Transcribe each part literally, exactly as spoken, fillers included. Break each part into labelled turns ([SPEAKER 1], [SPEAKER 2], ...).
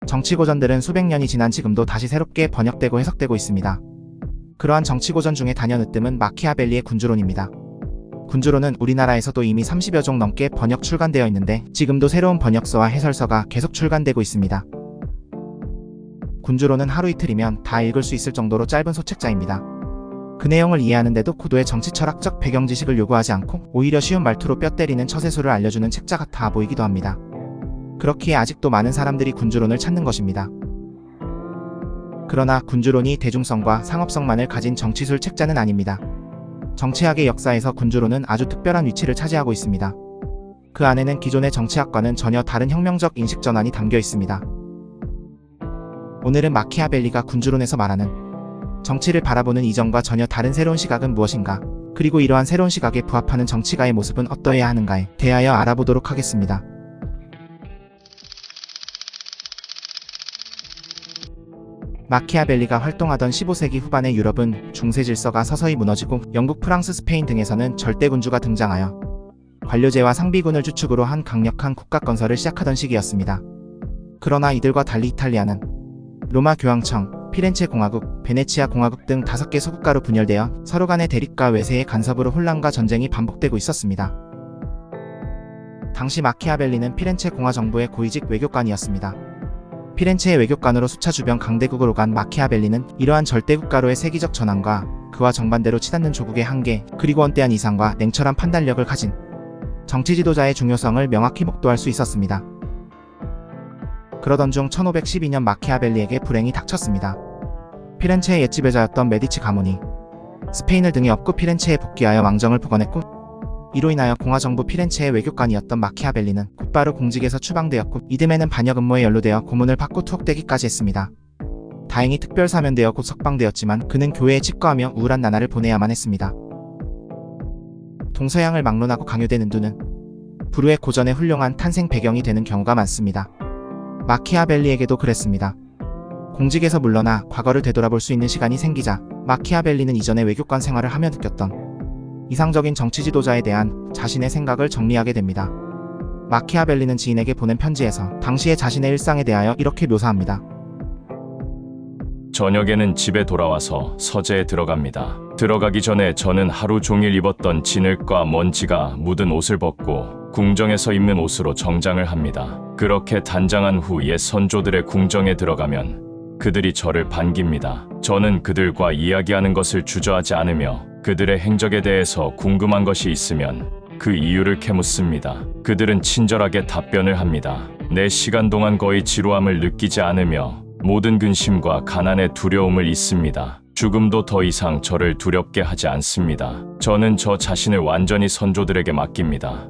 [SPEAKER 1] 정치고전들은 수백 년이 지난 지금도 다시 새롭게 번역되고 해석되고 있습니다. 그러한 정치고전 중에 단연으뜸은 마키아벨리의 군주론입니다. 군주론은 우리나라에서도 이미 삼십여 종 넘게 번역 출간되어 있는데 지금도 새로운 번역서와 해설서가 계속 출간되고 있습니다. 군주론은 하루 이틀이면 다 읽을 수 있을 정도로 짧은 소책자입니다. 그 내용을 이해하는데도 고도의 정치철학적 배경 지식을 요구하지 않고 오히려 쉬운 말투로 뼈 때리는 처세술을 알려주는 책자 같아 보이기도 합니다. 그렇기에 아직도 많은 사람들이 군주론을 찾는 것입니다. 그러나 군주론이 대중성과 상업성만을 가진 정치술 책자는 아닙니다. 정치학의 역사에서 군주론은 아주 특별한 위치를 차지하고 있습니다. 그 안에는 기존의 정치학과는 전혀 다른 혁명적 인식 전환이 담겨 있습니다. 오늘은 마키아벨리가 군주론에서 말하는 정치를 바라보는 이전과 전혀 다른 새로운 시각은 무엇인가, 그리고 이러한 새로운 시각에 부합하는 정치가의 모습은 어떠해야 하는가에 대하여 알아보도록 하겠습니다. 마키아벨리가 활동하던 십오 세기 후반의 유럽은 중세 질서가 서서히 무너지고 영국, 프랑스, 스페인 등에서는 절대군주가 등장하여 관료제와 상비군을 주축으로 한 강력한 국가 건설을 시작하던 시기였습니다. 그러나 이들과 달리 이탈리아는 로마 교황청, 피렌체 공화국, 베네치아 공화국 등 다섯 개 소국가로 분열되어 서로 간의 대립과 외세의 간섭으로 혼란과 전쟁이 반복되고 있었습니다. 당시 마키아벨리는 피렌체 공화정부의 고위직 외교관이었습니다. 피렌체의 외교관으로 수차 주변 강대국을 오간 마키아벨리는 이러한 절대국가로의 세기적 전환과 그와 정반대로 치닫는 조국의 한계, 그리고 원대한 이상과 냉철한 판단력을 가진 정치 지도자의 중요성을 명확히 목도할 수 있었습니다. 그러던 중 천오백십이 년 마키아벨리에게 불행이 닥쳤습니다. 피렌체의 옛 지배자였던 메디치 가문이 스페인을 등에 업고 피렌체에 복귀하여 왕정을 복원했고, 이로 인하여 공화정부 피렌체의 외교관이었던 마키아벨리는 곧바로 공직에서 추방되었고, 이듬해는 반역 음모에 연루되어 고문을 받고 투옥되기까지 했습니다. 다행히 특별 사면되어 곧 석방되었지만 그는 교회에 집거하며 우울한 나날을 보내야만 했습니다. 동서양을 막론하고 강요된 은두는 불후의 고전의 훌륭한 탄생 배경이 되는 경우가 많습니다. 마키아벨리에게도 그랬습니다. 공직에서 물러나 과거를 되돌아볼 수 있는 시간이 생기자 마키아벨리는 이전의 외교관 생활을 하며 느꼈던 이상적인 정치 지도자에 대한 자신의 생각을 정리하게 됩니다. 마키아벨리는 지인에게 보낸 편지에서 당시의 자신의 일상에 대하여 이렇게 묘사합니다.
[SPEAKER 2] 저녁에는 집에 돌아와서 서재에 들어갑니다. 들어가기 전에 저는 하루 종일 입었던 진흙과 먼지가 묻은 옷을 벗고 궁정에서 입는 옷으로 정장을 합니다. 그렇게 단장한 후 옛 선조들의 궁정에 들어가면 그들이 저를 반깁니다. 저는 그들과 이야기하는 것을 주저하지 않으며 그들의 행적에 대해서 궁금한 것이 있으면 그 이유를 캐묻습니다. 그들은 친절하게 답변을 합니다. 내 시간 동안 거의 지루함을 느끼지 않으며 모든 근심과 가난의 두려움을 잊습니다. 죽음도 더 이상 저를 두렵게 하지 않습니다. 저는 저 자신을 완전히 선조들에게 맡깁니다.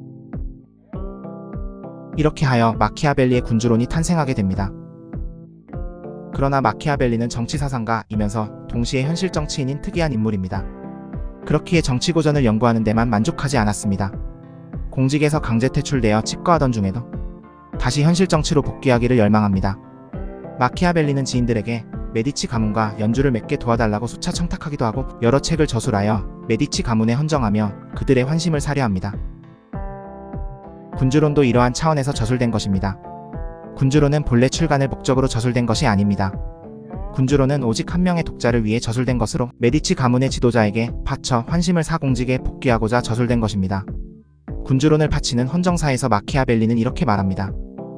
[SPEAKER 1] 이렇게 하여 마키아벨리의 군주론이 탄생하게 됩니다. 그러나 마키아벨리는 정치사상가이면서 동시에 현실 정치인인 특이한 인물입니다. 그렇기에 정치고전을 연구하는 데만 만족하지 않았습니다. 공직에서 강제 퇴출되어 집거하던 중에도 다시 현실 정치로 복귀하기를 열망합니다. 마키아벨리는 지인들에게 메디치 가문과 연주를 맺게 도와달라고 수차 청탁하기도 하고 여러 책을 저술하여 메디치 가문에 헌정하며 그들의 환심을 사려 합니다. 군주론도 이러한 차원에서 저술된 것입니다. 군주론은 본래 출간을 목적으로 저술된 것이 아닙니다. 군주론은 오직 한 명의 독자를 위해 저술된 것으로 메디치 가문의 지도자에게 바쳐 환심을 사 공직에 복귀하고자 저술된 것입니다. 군주론을 바치는 헌정사에서 마키아벨리는 이렇게 말합니다.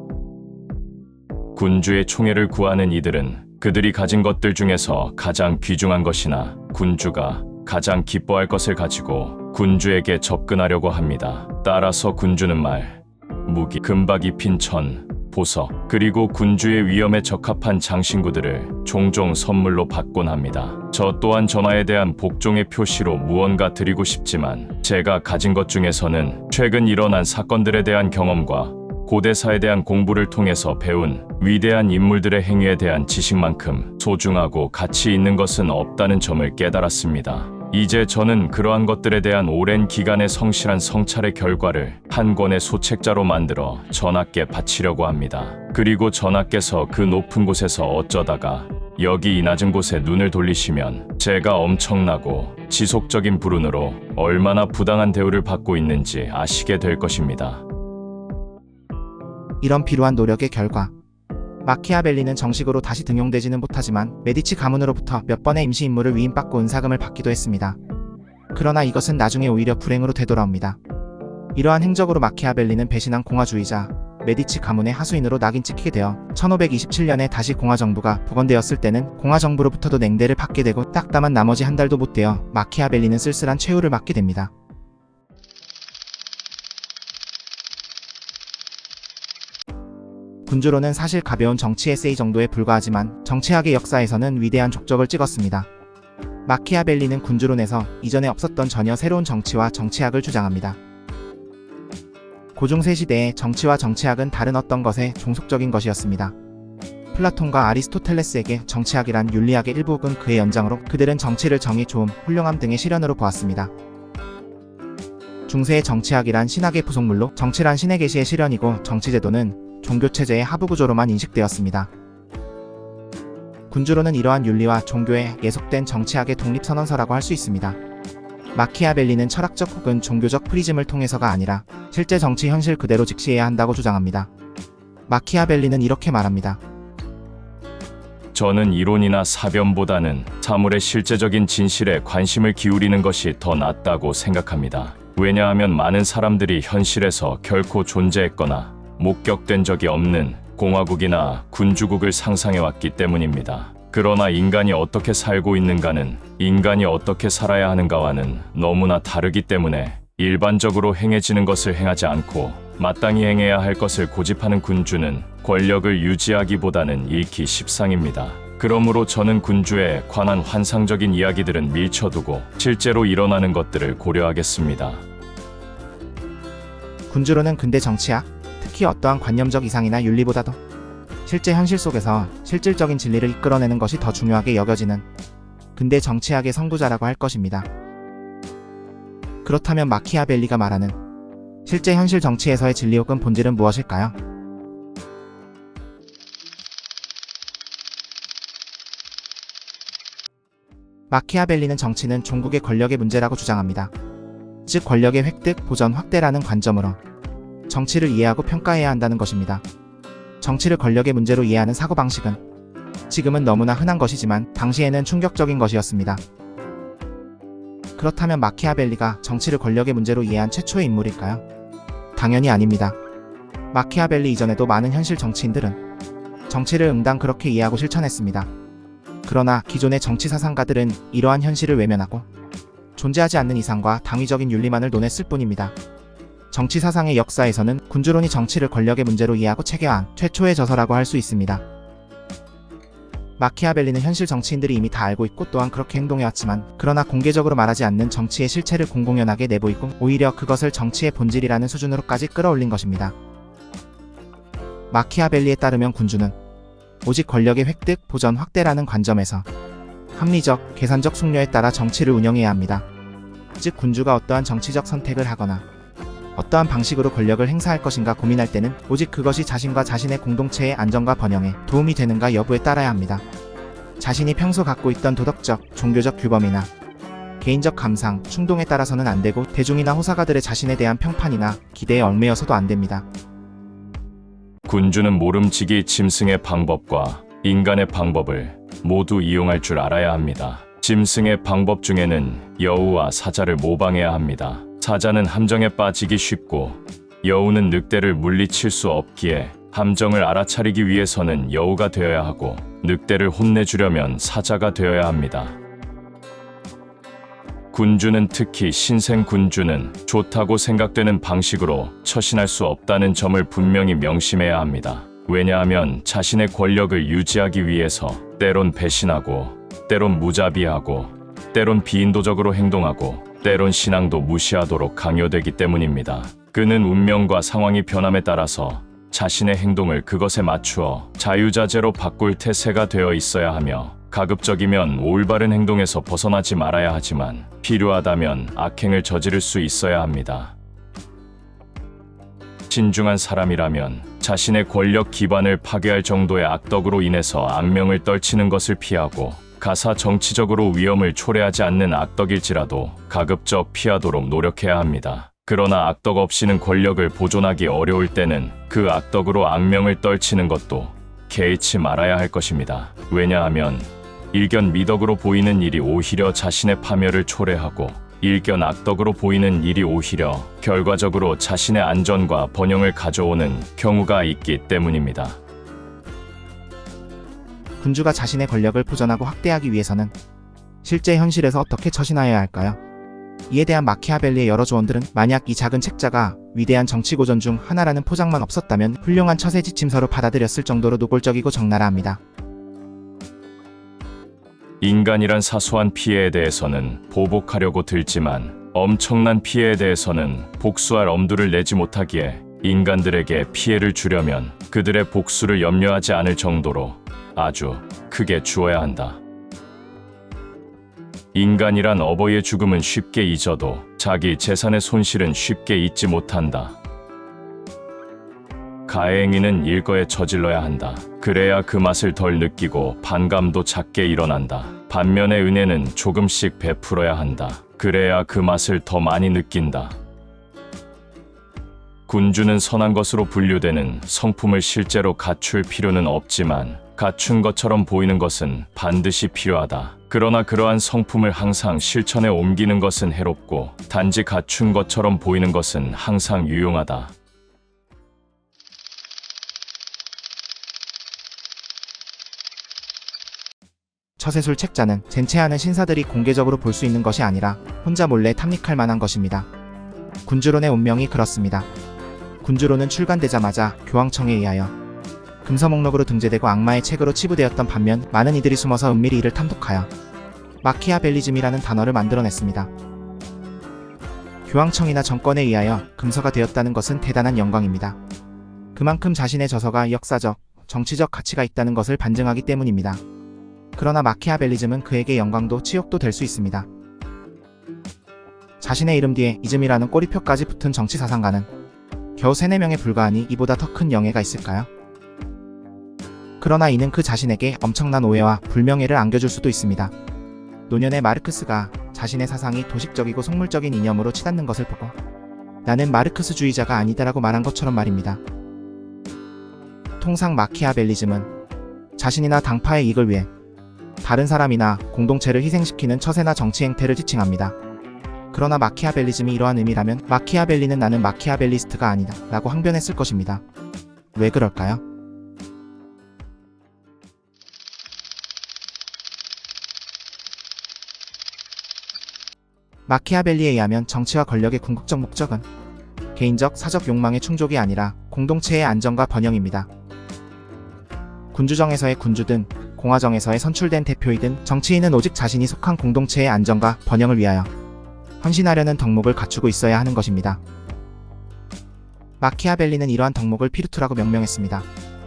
[SPEAKER 2] 군주의 총애를 구하는 이들은 그들이 가진 것들 중에서 가장 귀중한 것이나 군주가 가장 기뻐할 것을 가지고 군주에게 접근하려고 합니다. 따라서 군주는 말, 무기, 금박 입힌 천, 보석, 그리고 군주의 위엄에 적합한 장신구들을 종종 선물로 받곤 합니다. 저 또한 전하에 대한 복종의 표시로 무언가 드리고 싶지만 제가 가진 것 중에서는 최근 일어난 사건들에 대한 경험과 고대사에 대한 공부를 통해서 배운 위대한 인물들의 행위에 대한 지식만큼 소중하고 가치 있는 것은 없다는 점을 깨달았습니다. 이제 저는 그러한 것들에 대한 오랜 기간의 성실한 성찰의 결과를 한 권의 소책자로 만들어 전하께 바치려고 합니다. 그리고 전하께서 그 높은 곳에서 어쩌다가 여기 이 낮은 곳에 눈을 돌리시면 제가 엄청나고 지속적인 불운으로 얼마나 부당한 대우를 받고 있는지 아시게 될 것입니다.
[SPEAKER 1] 이런 비루한 노력의 결과 마키아벨리는 정식으로 다시 등용되지는 못하지만 메디치 가문으로부터 몇 번의 임시 임무를 위임받고 은사금을 받기도 했습니다. 그러나 이것은 나중에 오히려 불행으로 되돌아옵니다. 이러한 행적으로 마키아벨리는 배신한 공화주의자, 메디치 가문의 하수인으로 낙인 찍히게 되어 천오백이십칠 년에 다시 공화정부가 복원되었을 때는 공화정부로부터도 냉대를 받게 되고 딱담한 나머지 한 달도 못 되어 마키아벨리는 쓸쓸한 최후를 맞게 됩니다. 군주로는 사실 가벼운 정치 에세이 정도에 불과하지만 정치학의 역사에서는 위대한 족적을 찍었습니다. 마키아벨리는 군주론에서 이전에 없었던 전혀 새로운 정치와 정치학을 주장합니다. 고중세 시대의 정치와 정치학은 다른 어떤 것에 종속적인 것이었습니다. 플라톤과 아리스토텔레스에게 정치학이란 윤리학의 일부 혹은 그의 연장으로 그들은 정치를 정의, 조음, 훌륭함 등의 실현으로 보았습니다. 중세의 정치학이란 신학의 부속물로 정치란 신의 계시의 실현이고 정치제도는 종교체제의 하부구조로만 인식되었습니다. 군주론은 이러한 윤리와 종교에 예속된 정치학의 독립선언서라고 할 수 있습니다. 마키아벨리는 철학적 혹은 종교적 프리즘을 통해서가 아니라 실제 정치 현실 그대로 직시해야 한다고 주장합니다. 마키아벨리는 이렇게 말합니다.
[SPEAKER 2] 저는 이론이나 사변보다는 사물의 실제적인 진실에 관심을 기울이는 것이 더 낫다고 생각합니다. 왜냐하면 많은 사람들이 현실에서 결코 존재했거나 목격된 적이 없는 공화국이나 군주국을 상상해왔기 때문입니다. 그러나 인간이 어떻게 살고 있는가는 인간이 어떻게 살아야 하는가와는 너무나 다르기 때문에 일반적으로 행해지는 것을 행하지 않고 마땅히 행해야 할 것을 고집하는 군주는 권력을 유지하기보다는 잃기 십상입니다. 그러므로 저는 군주에 관한 환상적인 이야기들은 밀쳐두고 실제로 일어나는 것들을 고려하겠습니다.
[SPEAKER 1] 군주론은 근대 정치학, 특히 어떠한 관념적 이상이나 윤리보다도 실제 현실 속에서 실질적인 진리를 이끌어내는 것이 더 중요하게 여겨지는 근대 정치학의 선구자라고 할 것입니다. 그렇다면 마키아벨리가 말하는 실제 현실 정치에서의 진리 혹은 본질은 무엇일까요? 마키아벨리는 정치는 종국의 권력의 문제라고 주장합니다. 즉 권력의 획득, 보전, 확대라는 관점으로 정치를 이해하고 평가해야 한다는 것입니다. 정치를 권력의 문제로 이해하는 사고방식은 지금은 너무나 흔한 것이지만 당시에는 충격적인 것이었습니다. 그렇다면 마키아벨리가 정치를 권력의 문제로 이해한 최초의 인물일까요? 당연히 아닙니다. 마키아벨리 이전에도 많은 현실 정치인들은 정치를 응당 그렇게 이해하고 실천했습니다. 그러나 기존의 정치 사상가들은 이러한 현실을 외면하고 존재하지 않는 이상과 당위적인 윤리만을 논했을 뿐입니다. 정치 사상의 역사에서는 군주론이 정치를 권력의 문제로 이해하고 체계화한 최초의 저서라고 할 수 있습니다. 마키아벨리는 현실 정치인들이 이미 다 알고 있고 또한 그렇게 행동해왔지만 그러나 공개적으로 말하지 않는 정치의 실체를 공공연하게 내보이고 오히려 그것을 정치의 본질이라는 수준으로까지 끌어올린 것입니다. 마키아벨리에 따르면 군주는 오직 권력의 획득, 보전, 확대라는 관점에서 합리적, 계산적 숙려에 따라 정치를 운영해야 합니다. 즉 군주가 어떠한 정치적 선택을 하거나 어떠한 방식으로 권력을 행사할 것인가 고민할 때는 오직 그것이 자신과 자신의 공동체의 안정과 번영에 도움이 되는가 여부에 따라야 합니다. 자신이 평소 갖고 있던 도덕적, 종교적 규범이나 개인적 감상, 충동에 따라서는 안 되고 대중이나 호사가들의 자신에 대한 평판이나 기대에 얽매여서도 안 됩니다.
[SPEAKER 2] 군주는 모름지기 짐승의 방법과 인간의 방법을 모두 이용할 줄 알아야 합니다. 짐승의 방법 중에는 여우와 사자를 모방해야 합니다. 사자는 함정에 빠지기 쉽고 여우는 늑대를 물리칠 수 없기에 함정을 알아차리기 위해서는 여우가 되어야 하고 늑대를 혼내주려면 사자가 되어야 합니다. 군주는 특히 신생 군주는 좋다고 생각되는 방식으로 처신할 수 없다는 점을 분명히 명심해야 합니다. 왜냐하면 자신의 권력을 유지하기 위해서 때론 배신하고 때론 무자비하고 때론 비인도적으로 행동하고 때론 신앙도 무시하도록 강요되기 때문입니다. 그는 운명과 상황이 변함에 따라서 자신의 행동을 그것에 맞추어 자유자재로 바꿀 태세가 되어 있어야 하며 가급적이면 올바른 행동에서 벗어나지 말아야 하지만 필요하다면 악행을 저지를 수 있어야 합니다. 신중한 사람이라면 자신의 권력 기반을 파괴할 정도의 악덕으로 인해서 악명을 떨치는 것을 피하고 가사 정치적으로 위험을 초래하지 않는 악덕일지라도 가급적 피하도록 노력해야 합니다. 그러나 악덕 없이는 권력을 보존하기 어려울 때는 그 악덕으로 악명을 떨치는 것도 개의치 말아야 할 것입니다. 왜냐하면 일견 미덕으로 보이는 일이 오히려 자신의 파멸을 초래하고 일견 악덕으로 보이는 일이 오히려 결과적으로 자신의 안전과 번영을 가져오는 경우가 있기 때문입니다.
[SPEAKER 1] 군주가 자신의 권력을 보존하고 확대하기 위해서는 실제 현실에서 어떻게 처신하여야 할까요? 이에 대한 마키아벨리의 여러 조언들은 만약 이 작은 책자가 위대한 정치고전 중 하나라는 포장만 없었다면 훌륭한 처세 지침서로 받아들였을 정도로 노골적이고 적나라합니다.
[SPEAKER 2] 인간이란 사소한 피해에 대해서는 보복하려고 들지만 엄청난 피해에 대해서는 복수할 엄두를 내지 못하기에 인간들에게 피해를 주려면 그들의 복수를 염려하지 않을 정도로 아주 크게 주어야 한다. 인간이란 어버이의 죽음은 쉽게 잊어도 자기 재산의 손실은 쉽게 잊지 못한다. 가해 행위는 일거에 저질러야 한다. 그래야 그 맛을 덜 느끼고 반감도 작게 일어난다. 반면에 은혜는 조금씩 베풀어야 한다. 그래야 그 맛을 더 많이 느낀다. 군주는 선한 것으로 분류되는 성품을 실제로 갖출 필요는 없지만 갖춘 것처럼 보이는 것은 반드시 필요하다. 그러나 그러한 성품을 항상 실천에 옮기는 것은 해롭고 단지 갖춘 것처럼 보이는 것은 항상 유용하다.
[SPEAKER 1] 처세술 책자는 젠체하는 신사들이 공개적으로 볼 수 있는 것이 아니라 혼자 몰래 탐닉할 만한 것입니다. 군주론의 운명이 그렇습니다. 군주론은 출간되자마자 교황청에 의하여 금서 목록으로 등재되고 악마의 책으로 치부되었던 반면 많은 이들이 숨어서 은밀히 이를 탐독하여 마키아벨리즘이라는 단어를 만들어냈습니다. 교황청이나 정권에 의하여 금서가 되었다는 것은 대단한 영광입니다. 그만큼 자신의 저서가 역사적, 정치적 가치가 있다는 것을 반증하기 때문입니다. 그러나 마키아벨리즘은 그에게 영광도 치욕도 될 수 있습니다. 자신의 이름 뒤에 이즘이라는 꼬리표까지 붙은 정치사상가는 겨우 세네 명에 불과하니 이보다 더 큰 영예가 있을까요? 그러나 이는 그 자신에게 엄청난 오해와 불명예를 안겨줄 수도 있습니다. 노년의 마르크스가 자신의 사상이 도식적이고 속물적인 이념으로 치닫는 것을 보고 나는 마르크스주의자가 아니다라고 말한 것처럼 말입니다. 통상 마키아벨리즘은 자신이나 당파의 이익을 위해 다른 사람이나 공동체를 희생시키는 처세나 정치 행태를 지칭합니다. 그러나 마키아벨리즘이 이러한 의미라면 마키아벨리는 나는 마키아벨리스트가 아니다 라고 항변했을 것입니다. 왜 그럴까요? 마키아벨리에 의하면 정치와 권력의 궁극적 목적은 개인적, 사적 욕망의 충족이 아니라 공동체의 안정과 번영입니다. 군주정에서의 군주든 공화정에서의 선출된 대표이든 정치인은 오직 자신이 속한 공동체의 안정과 번영을 위하여 헌신하려는 덕목을 갖추고 있어야 하는 것입니다. 마키아벨리는 이러한 덕목을 피르투라고 명명했습니다.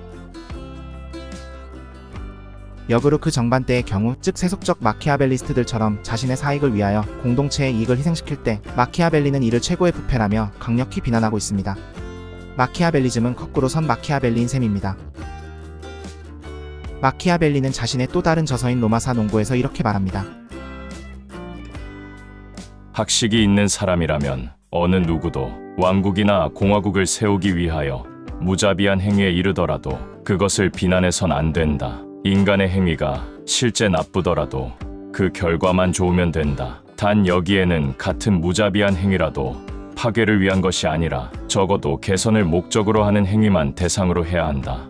[SPEAKER 1] 역으로 그 정반대의 경우, 즉 세속적 마키아벨리스트들처럼 자신의 사익을 위하여 공동체의 이익을 희생시킬 때 마키아벨리는 이를 최고의 부패라며 강력히 비난하고 있습니다. 마키아벨리즘은 거꾸로 선 마키아벨리인 셈입니다. 마키아벨리는 자신의 또 다른 저서인 로마사 농고에서 이렇게 말합니다.
[SPEAKER 2] 학식이 있는 사람이라면 어느 누구도 왕국이나 공화국을 세우기 위하여 무자비한 행위에 이르더라도 그것을 비난해선 안 된다. 인간의 행위가 실제 나쁘더라도 그 결과만 좋으면 된다. 단 여기에는 같은 무자비한 행위라도 파괴를 위한 것이 아니라 적어도 개선을 목적으로 하는 행위만 대상으로 해야 한다.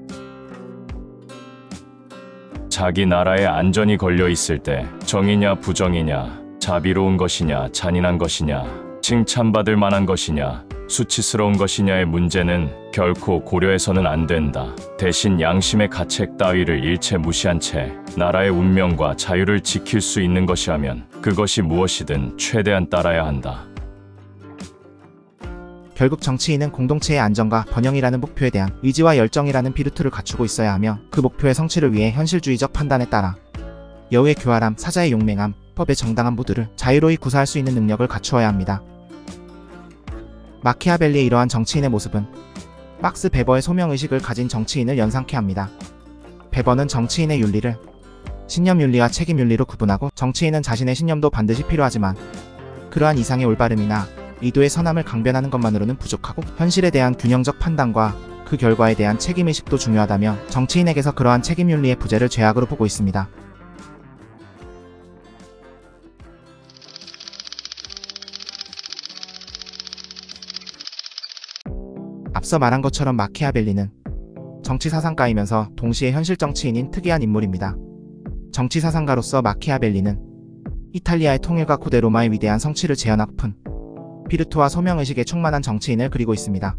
[SPEAKER 2] 자기 나라의 안전이 걸려 있을 때 정이냐 부정이냐, 자비로운 것이냐 잔인한 것이냐, 칭찬받을 만한 것이냐 수치스러운 것이냐의 문제는 결코 고려해서는 안 된다. 대신 양심의 가책 따위를 일체 무시한 채 나라의 운명과 자유를 지킬 수 있는 것이라면 그것이 무엇이든 최대한 따라야 한다.
[SPEAKER 1] 결국 정치인은 공동체의 안정과 번영이라는 목표에 대한 의지와 열정이라는 비루트를 갖추고 있어야 하며 그 목표의 성취를 위해 현실주의적 판단에 따라 여우의 교활함, 사자의 용맹함, 법의 정당함 모두를 자유로이 구사할 수 있는 능력을 갖추어야 합니다. 마키아벨리의 이러한 정치인의 모습은 막스 베버의 소명의식을 가진 정치인을 연상케 합니다. 베버는 정치인의 윤리를 신념윤리와 책임윤리로 구분하고, 정치인은 자신의 신념도 반드시 필요하지만 그러한 이상의 올바름이나 의도의 선함을 강변하는 것만으로는 부족하고 현실에 대한 균형적 판단과 그 결과에 대한 책임의식도 중요하다며 정치인에게서 그러한 책임윤리의 부재를 죄악으로 보고 있습니다. 앞서 말한 것처럼 마키아벨리는 정치사상가이면서 동시에 현실 정치인인 특이한 인물입니다. 정치사상가로서 마키아벨리는 이탈리아의 통일과 고대 로마의 위대한 성취를 재현하고픈 비르투와 소명의식에 충만한 정치인을 그리고 있습니다.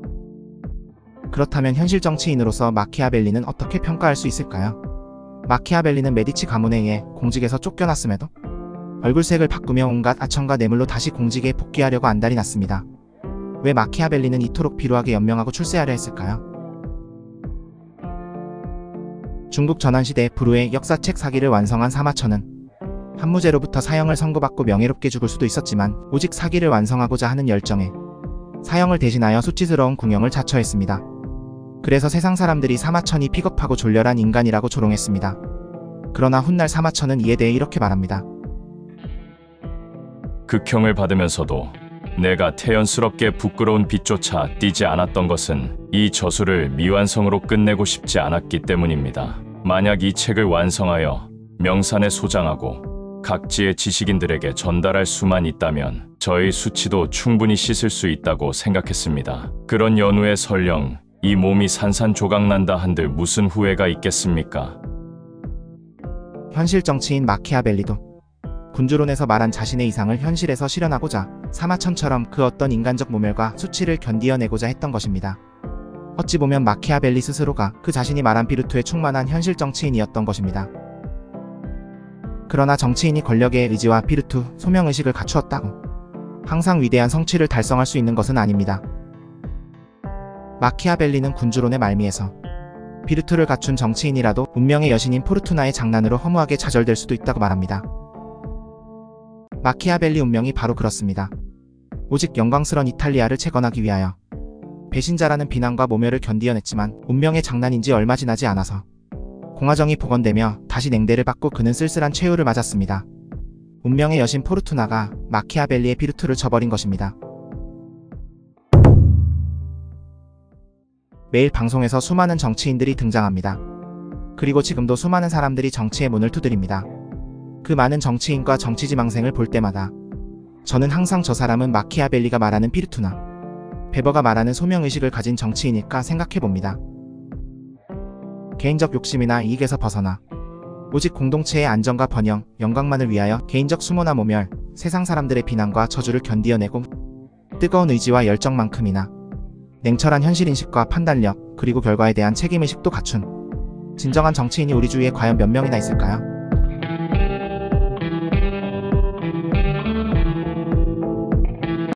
[SPEAKER 1] 그렇다면 현실 정치인으로서 마키아벨리는 어떻게 평가할 수 있을까요? 마키아벨리는 메디치 가문에 의해 공직에서 쫓겨났음에도 얼굴색을 바꾸며 온갖 아청과 뇌물로 다시 공직에 복귀하려고 안달이 났습니다. 왜 마키아벨리는 이토록 비루하게 연명하고 출세하려 했을까요? 중국 전환시대 불후의 역사책 사기를 완성한 사마천은 한무제로부터 사형을 선고받고 명예롭게 죽을 수도 있었지만 오직 사기를 완성하고자 하는 열정에 사형을 대신하여 수치스러운 궁형을 자처했습니다. 그래서 세상 사람들이 사마천이 비겁하고 졸렬한 인간이라고 조롱했습니다. 그러나 훗날 사마천은 이에 대해 이렇게 말합니다.
[SPEAKER 2] 극형을 받으면서도 내가 태연스럽게 부끄러운 빛조차 띠지 않았던 것은 이 저술을 미완성으로 끝내고 싶지 않았기 때문입니다. 만약 이 책을 완성하여 명산에 소장하고 각지의 지식인들에게 전달할 수만 있다면 저의 수치도 충분히 씻을 수 있다고 생각했습니다. 그런 연후에 설령 이 몸이 산산조각난다 한들 무슨 후회가 있겠습니까?
[SPEAKER 1] 현실 정치인 마키아벨리도 군주론에서 말한 자신의 이상을 현실에서 실현하고자 사마천처럼 그 어떤 인간적 모멸과 수치를 견디어내고자 했던 것입니다. 어찌 보면 마키아벨리 스스로가 그 자신이 말한 비르투에 충만한 현실 정치인이었던 것입니다. 그러나 정치인이 권력의 의지와 비르투, 소명의식을 갖추었다고 항상 위대한 성취를 달성할 수 있는 것은 아닙니다. 마키아벨리는 군주론의 말미에서 비르투를 갖춘 정치인이라도 운명의 여신인 포르투나의 장난으로 허무하게 좌절될 수도 있다고 말합니다. 마키아벨리 운명이 바로 그렇습니다. 오직 영광스런 이탈리아를 채권하기 위하여 배신자라는 비난과 모멸을 견디어냈지만 운명의 장난인지 얼마 지나지 않아서 공화정이 복원되며 다시 냉대를 받고 그는 쓸쓸한 최후를 맞았습니다. 운명의 여신 포르투나가 마키아벨리의 비르투를 저버린 것입니다. 매일 방송에서 수많은 정치인들이 등장합니다. 그리고 지금도 수많은 사람들이 정치의 문을 두드립니다. 그 많은 정치인과 정치지망생을 볼 때마다 저는 항상 저 사람은 마키아벨리가 말하는 비르투나 베버가 말하는 소명의식을 가진 정치인일까 생각해봅니다. 개인적 욕심이나 이익에서 벗어나 오직 공동체의 안정과 번영, 영광만을 위하여 개인적 수모나 모멸, 세상 사람들의 비난과 저주를 견디어내고 뜨거운 의지와 열정만큼이나 냉철한 현실인식과 판단력, 그리고 결과에 대한 책임의식도 갖춘 진정한 정치인이 우리 주위에 과연 몇 명이나 있을까요?